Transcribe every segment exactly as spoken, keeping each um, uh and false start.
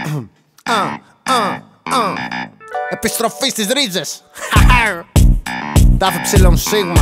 Επιστροφή στις ρίζες. Τάφη ψηλόν σίγμα.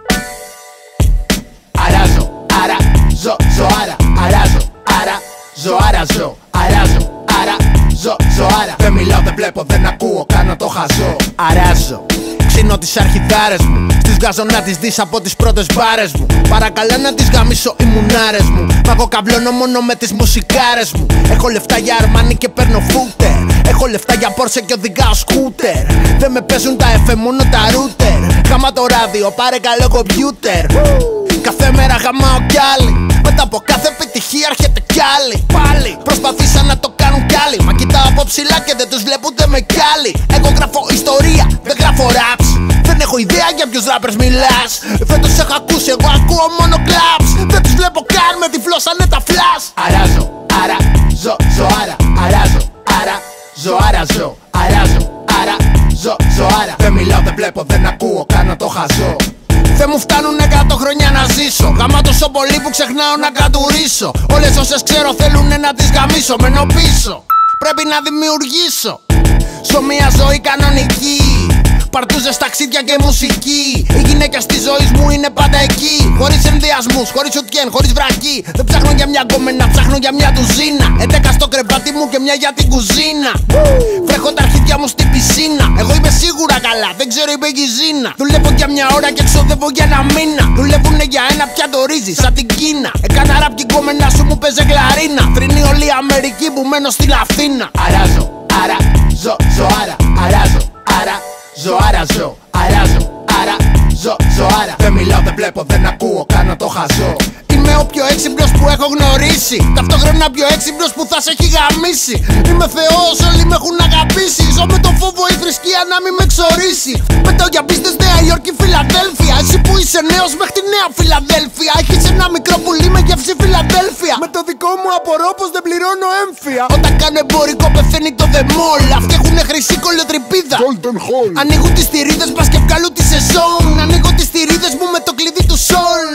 Αράζω, άρα, ζω, ζω, άρα. Αράζω, άρα, ζω, άρα, ζω. Αράζω, άρα, ζω, ζω, άρα. Δεν μιλάω, δεν βλέπω, δεν ακούω, κάνω το χαζό. Αράζω, ξύνω τις αρχιδάρες μου. Στις βγάζω να τις δεις από τις πρώτες μπάρες μου. Παρακαλώ να τις γαμίσω οι μουνάρες μου. Μα εγώ καβλώνω μόνο με τις μουσικάρες μου. Έχω λεφτά για Αρμάνι και παίρνω φούτερ. Έχω λεφτά για Πόρσε και οδηγάω σκούτερ. Δεν με παίζουν τα εφ εμ, μόνο τα ρούτερ. Γάμα το ράδιο, πάρε καλό κομπιούτερ. Κάθε μέρα γαμάω κι άλλη. Μετά από κάθε επιτυχία έρχεται κι άλλη. Πάλι προσπαθήσαν να το κάνουν κι άλλοι. Μα κοιτάω από ψηλά και δεν τους βλέπουν ούτε με κι άλλοι. Εγώ γράφω ιστορία, δεν γράφω raps. Δεν έχω ιδέα για ποιους rappers μιλάς. Δεν τους έχω ακούσει, εγώ ακούω μόνο claps. Δεν τους βλέπω καν, με τυφλώσανε τα flash. Αράζω, άρα, ζω, ζω, άρα. Αράζω, άρα, ζω, άρα, ζω. Αράζω, άρα, ζω, ζω, άρα. Δεν μιλάω, δεν βλέπω, δεν ακούω, κάνω το χαζό. Δεν μου φτάνουν εκατό χρόνια να ζήσω. Γαμά τόσο πολύ που ξεχνάω να κατουρίσω. Όλες όσες ξέρω θέλουνε να τις γαμίσω. Μένω πίσω, πρέπει να δημιουργήσω. Ζω μια ζωή κανονική. Παρτούζες, ταξίδια και μουσική. Οι γυναίκες της ζωής μου είναι πάντα εκεί. Χωρίς ενδιασμούς, χωρίς ουτιέν, χωρίς βρακή. Δεν ψάχνω για μια γκόμενα, ψάχνω για μια τουζίνα. Εντέκα στο κρεβάτι μου και μια για την κουζίνα. Βρέχω τα αρχίδια μου στην πισίνα. Εγώ είμαι σίγουρα καλά, δεν ξέρω η Μπεγκιζίνα. Δουλεύω για μια ώρα και εξοδεύω για ένα μήνα. Δουλεύουνε για ένα πιάτο ρύζι, σαν την Κίνα. Έκανα ραπ και η γκόμενα σου μου παίζε κλαρίνα. Θρηνεί όλη η Αμερική που μένω στην Αθήνα. Αράζω, άρα, ζω, ζω, άρα. Αράζω, άρα, ζω, άρα, ζω. Αράζω, άρα, ζω, ζω, άρα. Δεν μιλάω, δεν βλέπω, δεν ακούω, κάνω το χαζό. Είμαι ο πιο έξυπνος που έχω γνωρίσει. Ταυτόχρονα πιο έξυπνος που θα σε έχει γαμίσει. Είμαι Θεός, όλοι με έχουν αγαπήσει. Ζω με το φόβο η θρησκεία να μην με εξορίσει. Πετάω για business Νέα Υόρκη, Φιλαδέλφια. Εσύ που είσαι νέος μέχρι τη Νέα Φιλαδέλφια. Έχεις ένα μικρό πουλί με γεύση Φιλαδέλφια. Με το δικό μου απορώ πως δεν πληρώνω έμφυα. Όταν κάνω εμπορικό πεθαίνει το δεμόλ. Αυτοί έχουνε χρυσή κολοτρυπίδα. Ανοίγουν τις θηρίδες μας και βγάλουν τη σεζόν. Ανοίγω τις θηρίδες μου με το κλειδί του σολ.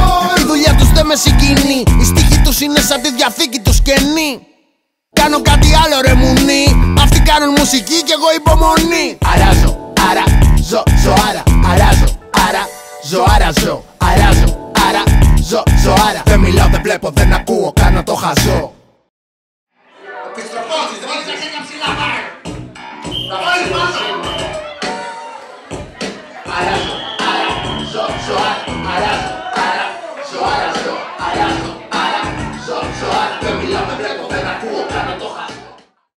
Η δουλειά τους δεν με συγκινεί. Η στίχη τους είναι σαν τη διαθήκη τους κενή. Κάνω κάτι άλλο ρε μουνί. Αυτοί κάνουν μουσική και εγώ υπομονή. Αράζω, άρα, ζω, ζω, άρα. Αράζω, άρα, ζω, άρα, ζω. Αράζω, άρα, ζω, ζω, άρα. Δεν μιλάω, δεν βλέπω, δεν ακούω, κάνω το χαζό.